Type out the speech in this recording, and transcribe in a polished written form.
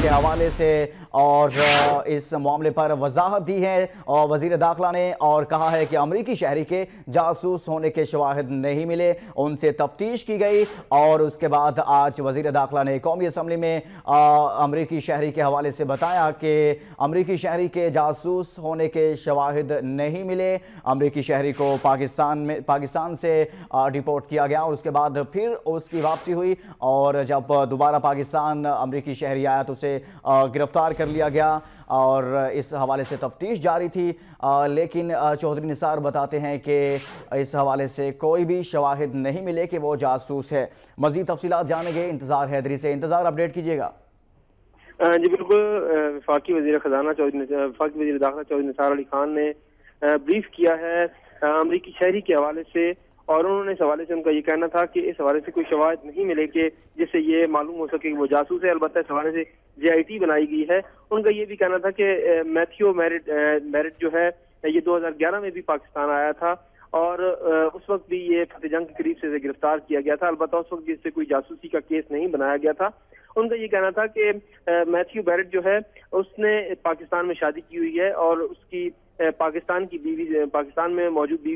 کے حوالے سے اور اس معاملے پر وضاحت دی ہے اور وزیر داخلہ نے اور کہا ہے کہ امریکی شہری کے جاسوس ہونے کے شواہد نہیں ملے، ان سے تفتیش کی گئی اور اس کے بعد آج وزیر داخلہ نے قومی اسمبلی میں امریکی شہری کے حوالے سے بتایا کہ امریکی شہری کے جاسوس ہونے کے شواہد نہیں ملے، امریکی شہری کو پاکستان سے ڈیپورٹ کیا گیا اور اس کے بعد پھر اس کی واپسی ہوئی اور جب دوبارہ پاکستان امریکی شہری آیا تو اسے گرفتار کر لیا گیا اور اس حوالے سے تفتیش جاری تھی، لیکن چودھری نثار بتاتے ہیں کہ اس حوالے سے کوئی بھی شواہد نہیں ملے کہ وہ جاسوس ہے۔ مزید تفصیلات جانیں گے انتظار حیدری سے۔ انتظار اپڈیٹ کیجیے گا۔ جی بالکل، وفاقی وزیر خزانہ وفاقی وزیر داخلہ چودھری نثار علی خان نے بریف کیا ہے امریکی شہری کے حوالے سے، اور انہوں نے اس حوالے سے ان کا یہ کہنا تھا کہ اس حوالے سے کوئی شواہد نہیں ملے کہ جس سے یہ معلوم ہو سکے کہ وہ جاسوس ہے۔ البتہ اس حوالے سے JIT بنائی گئی ہے۔ ان کا یہ بھی کہنا تھا کہ میتھیو میرٹ جو ہے یہ 2011 میں بھی پاکستان آیا تھا اور اس وقت بھی یہ فتح جنگ کے قریب سے گرفتار کیا گیا تھا، البتہ اس وقت بھی اس سے کوئی جاسوسی کا کیس نہیں بنایا گیا تھا۔ ان کا یہ کہنا تھا کہ میتھیو میرٹ جو ہے اس نے پاکستان میں شادی کی ہوئی ہے اور اس کی پاکستان میں موجود بیوی